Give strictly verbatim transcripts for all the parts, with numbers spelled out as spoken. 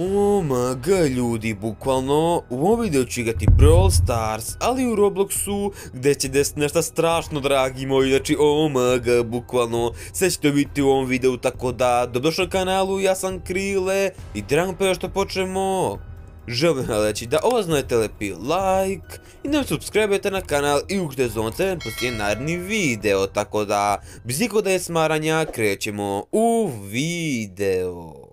Omg ljudi, bukvalno u ovom videu ću igrati Brawl Stars, ali u Robloxu gdje će desiti nešto strašno dragi moji, znači omg, bukvalno sve ćete vidjeti u ovom videu, tako da dobrodošli na kanalu, ja sam Krile i trebamo prije što počnemo. Želim reći da oznajete lepi like i da subscribe-ete na kanal i uključite zvonce poslije naredni video, tako da bez ikog da je smaranja krećemo u video.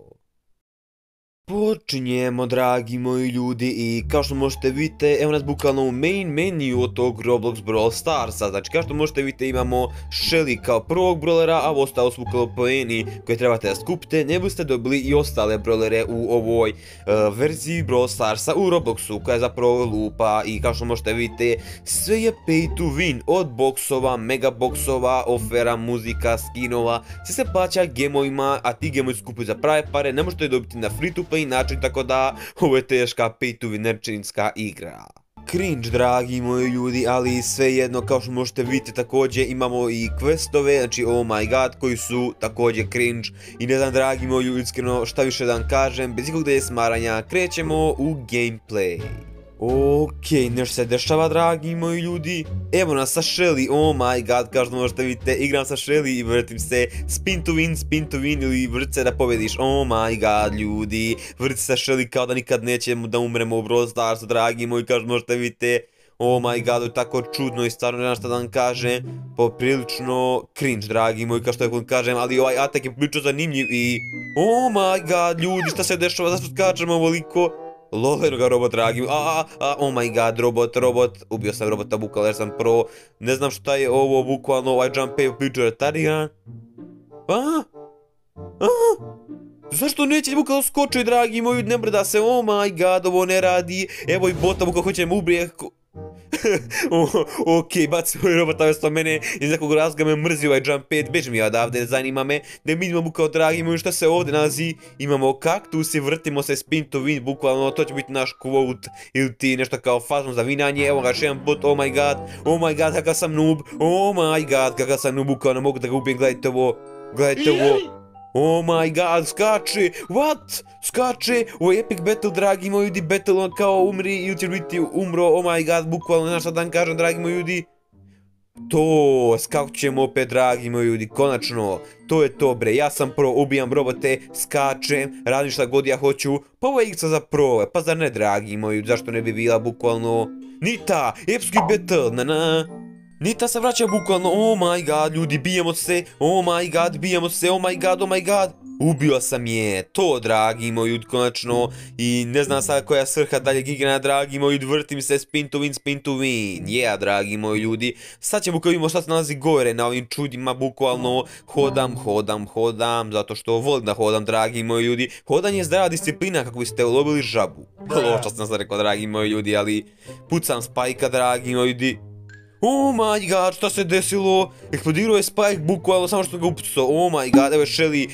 Počinjemo dragi moji ljudi i kao što možete vidjeti, evo nas bukvalno u main menu od tog Roblox Brawl Starsa. Znači kao što možete vidjeti imamo Shelly kao prvog brawlera, a ostalo su bukvalno poeni koje trebate da skupite. Ne biste dobili i ostale brawlere u ovoj uh, verziji Brawl Starsa u Robloxu koja je zapravo lupa. I kao što možete vidjeti, sve je pay to win, od boksova, mega boksova, ofera, muzika, skinova. Sve se plaća gemovima, a ti gemovi skupuju za prave pare, ne možete dobiti na free to play način, tako da ovo je teška pay to win igra. Cringe dragi moji ljudi, ali svejedno kao što možete vidjeti također imamo i questove, znači oh my god, koji su također cringe i ne znam dragi moji ljudi, iskreno šta više da vam kažem, bez ikog da je smaranja krećemo u gameplay. Okej, nešto se dešava dragi moji ljudi, evo nas sa Shelly, oh my god, kao što možete vidjeti, igram sa Shelly i vrtim se spin to win, spin to win ili vrt se da pobediš, oh my god ljudi, vrti sa Shelly kao da nikad nećemo da umremo u Brawl Starsu dragi moji, kao što možete vidjeti, oh my god, je tako čudno i stvarno ne znam šta da vam kažem, poprilično cringe dragi moji, kao što vam kažem, ali ovaj atak je poprilično zanimljiv i oh my god ljudi, šta se dešava, zašto skačemo ovoliko? Lol, ga robot dragi, a, a, a, oh my god, robot, robot, ubio sam robota bukvalno jer sam pro, ne znam šta je ovo bukvalno, ovaj jump je uključio retarijan. A? A? Zašto neće bukvalno skočiti dragi moji, ne brda se, oh my god, ovo ne radi, evo i bota bukvalno hoće me ubije. Okej, baci ovaj robota vjesto mene, iz nekog razloga me mrzi ovaj jump pad, beži mi odavde, zanima me da mi imamo kao dragi moji šta se ovdje nalazi, imamo kaktus i vrtimo se spin to win, bukvalno to će biti naš quote ili ti nešto kao fazom za vinanje, evo ga još jedan bot, oh my god, oh my god kakav sam noob, oh my god kakav sam noob, bukvalno mogu da ga ubijem, gledajte ovo, gledajte ovo. Oh my god, skače, what? Skače, ovo je epic battle dragi moji ljudi, battle on kao umri ili će biti umro, oh my god, bukvalno ne znam šta da vam kažem dragi moji ljudi. To, skakućemo opet dragi moji ljudi, konačno, to je to bre, ja sam pro, ubijam robote, skačem, radim šta god ja hoću, pa ovo je igra za pro, pa zar ne dragi moji, zašto ne bi bila bukvalno Nita, epski battle, na na. Nita se vraća bukvalno, oh my god, ljudi, bijemo se, oh my god, bijemo se, oh my god, oh my god. Ubio sam je, to dragi moji ljudi, konačno, i ne znam sad koja svrha daljeg igrana dragi moji ljudi, vrtim se spin to win, spin to win, yeah dragi moji ljudi. Sad ćemo kao vidimo šta se nalazi gore na ovim čudima, bukvalno, hodam, hodam, hodam, zato što volim da hodam dragi moji ljudi. Hodanje je zdrava disciplina kako biste ulovili žabu. Loša sam sad rekao dragi moji ljudi, ali pucam spajka dragi moji ljudi. Oh my god, šta se desilo? Eksplodirao je Spike bukvalno, samo što ga upucao. Oh my god, evo je Shelly.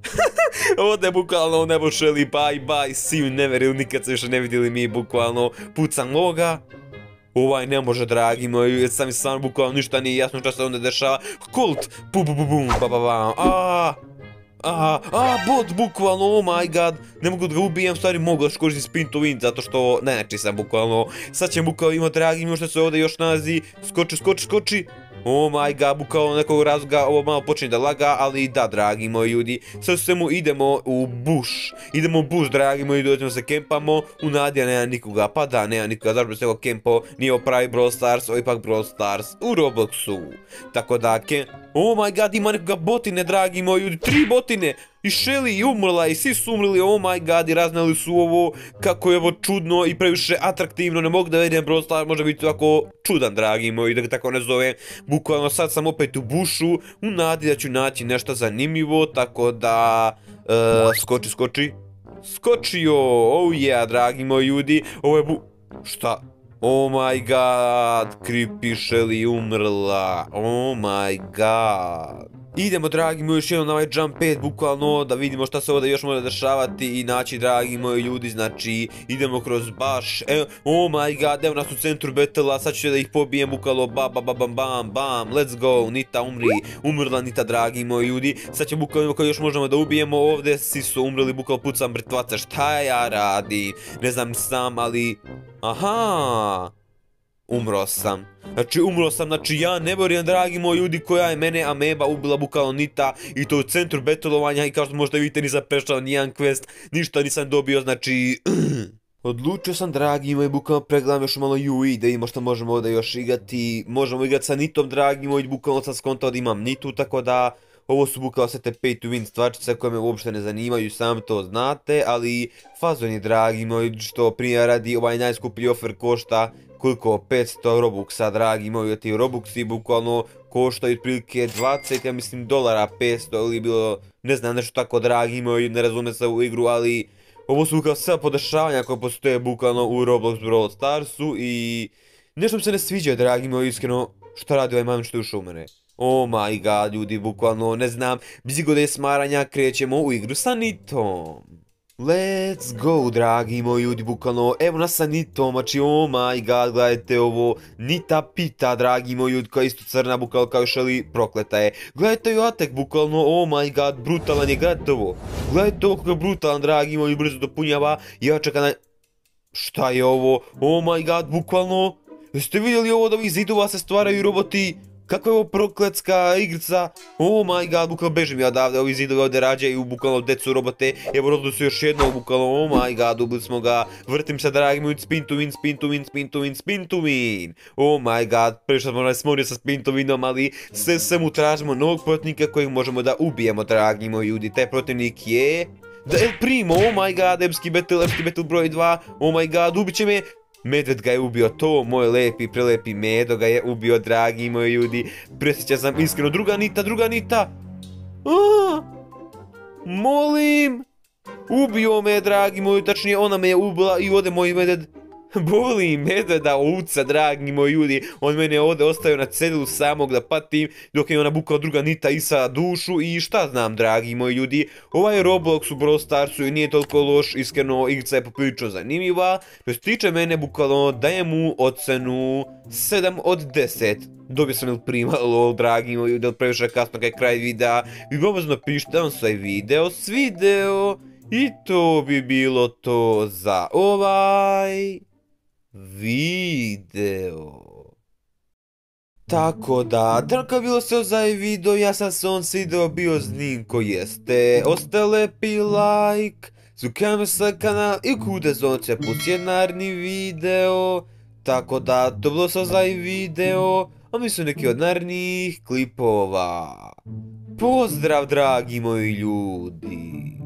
Ovdje je bukvalno nebo Shelly, bye bye, see you never, ili nikad se više ne vidjeli mi bukvalno. Pucam ovoga. Ovaj ne može dragi moji, jer sam mi stvarno bukvalno ništa nije jasno šta se onda dešava. Kult, pu pu pu bum, ba ba ba, aaa. A, a, bot, bukvalno, oh my god, ne mogu da ga ubijem, stvari mogu da koristim spin to win, zato što ne neči sam bukvalno, sad ćem bukvalno imati dragi mi što se ovdje još nalazi, skoči, skoči, skoči, oh my god, bukvalno nekog razloga ovo malo počne da laga, ali da dragi moji ljudi, sad svemu idemo u bush, idemo u bush dragi moji ljudi, dođemo se kempamo, u nadja nema nikoga, pa da nema nikoga, zašto bi se ovo kempo, nije ovo pravi Brawl Stars, ovo ipak Brawl Stars u Robloxu, tako da kem... Oh my god, ima nekoga botine, dragi moji ljudi, tri botine! I Shelly umrla i svi su umrli, oh my god, i raznali su ovo, kako je ovo čudno i previše atraktivno, ne mogu da vidim Brawl Stars, može biti ovako čudan, dragi moji, da ga tako ne zovem. Bukvalno sad sam opet u bushu, u nadi da ću naći nešto zanimljivo, tako da... Uh, skoči, skoči. Skočio, oh yeah, dragi moji ljudi, ovo je bu... Šta? Oh my god, creepy Shelly umrla, oh my god. Idemo, dragi moji, još jednom na ovaj Jump pet, bukvalno, da vidimo šta se ovdje još može dešavati i naći, dragi moji ljudi, znači, idemo kroz baš, evo, oh my god, evo nas u centru battle-a, sad ću da ih pobijem, bukvalno, ba ba ba bam bam bam, let's go, Nita umri, umrla Nita, dragi moji ljudi, sad će bukvalno, koji još možemo da ubijemo ovdje, svi su umrli, bukvalno pucam mrtvaca, šta ja radim, ne znam sam, ali, aha, umro sam. Znači umro sam, znači ja ne vjerujem, dragi moji ljudi, koja je mene ameba ubila bukvalno Nita i to u centru betelovanja i kao što možda vidite nisam prešao nijedan quest, ništa nisam dobio, znači... Odlučio sam, dragi moji, bukvalno pregledam još malo U I da vidimo što možemo ovdje još igrati, možemo igrati sa Nitom, dragi moji, bukvalno sam skontao da imam Nitu, tako da... Ovo su bukvalno sve te pay to win stvarčice koje me uopšte ne zanimaju, sam to znate, ali fazon je, dragi moji, što primjer radi ovaj najskuplji offer košta koliko, petsto robuxa, dragi moji, ti robuxi bukvalno koštaju otprilike dvadeset, ja mislim, dolara, petsto ili bilo, ne znam, nešto tako, dragi moji, ne razume se u igru, ali ovo su bukvalno sve podešavanja koje postoje bukvalno u Roblox Brawl Starsu i nešto mi se ne sviđa, dragi moji, iskreno, šta radi ovaj man što je ušao u mene. Oh my god, ljudi, bukvalno, ne znam, bez igode smaranja krećemo u igru sa Nitom. Let's go, dragi moji ljudi, bukvalno, evo nas sa Nitom, znači, oh my god, gledajte ovo, Nita Pita, dragi moji ljudi, koja je isto crna, bukvalno kao Shelly, prokleta je. Gledajte ju atak, bukvalno, oh my god, brutalan je, gledajte ovo. Gledajte ovo kako je brutalan, dragi moji, brzo dopunjava, ja čekam na... Šta je ovo? Oh my god, bukvalno, jeste vidjeli ovo, od ovih zidova se stvaraju roboti? Kako je ovo prokletska igrica? Oh my god, bukvalno bežim ja odavde, ovi zidovi ovdje rađaju, bukvalno decu robote, evo rodili su još jednog, bukvalno, oh my god, ubili smo ga, vrtim se, dragi moji, spin to win, spin to win, spin to win, spin to win, oh my god, prvi što smo onaj smorio sa spin to winom, ali sve sve mu tražimo novog protivnika kojeg možemo da ubijemo, dragi moji ljudi, taj protivnik je... Da El Primo, oh my god, epski battle, epski battle broj dva, oh my god, ubit će me... Medved ga je ubio, to moj lepi, prelepi Medo ga je ubio, dragi moji ljudi. Presjeća sam iskreno, druga Nita, druga Nita. Aaaa, molim. Ubio me, dragi moji, tačnije ona me je ubila i ode moj medved. Boli medveda ovca, dragi moji ljudi, on mene je ovdje ostavio na cedilu samog da patim, dok je ona bukao druga Nita isa dušu i šta znam, dragi moji ljudi, ovaj Roblox u Brawl Starsu i nije toliko loš, iskreno igrica je poprilično zanimljiva, što se tiče mene bukvalno dajem mu ocenu sedam od deset. Dobio sam El Prima, lol, dragi moji ljudi, previše kasno kaj kraj videa, i obvezno pišite da vam se video svideo, i to bi bilo to za ovaj... video. Tako da, tako je bilo sve za ovaj video, ja sam se on svideo bio znim ko jeste. Ostaje lepi like, zukajmo se kanal i kude zonce pusti naredni video. Tako da, to bilo sve za ovaj video, a mi su neki od narednih klipova. Pozdrav, dragi moji ljudi.